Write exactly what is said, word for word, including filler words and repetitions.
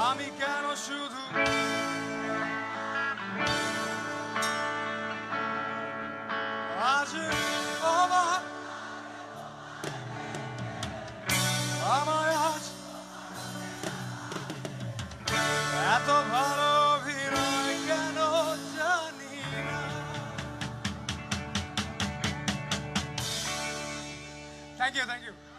আমি কেন শুধু আজ অবাক আমায় আজ এত ভালো অভিনয় কেন জানি না। Thank you thank you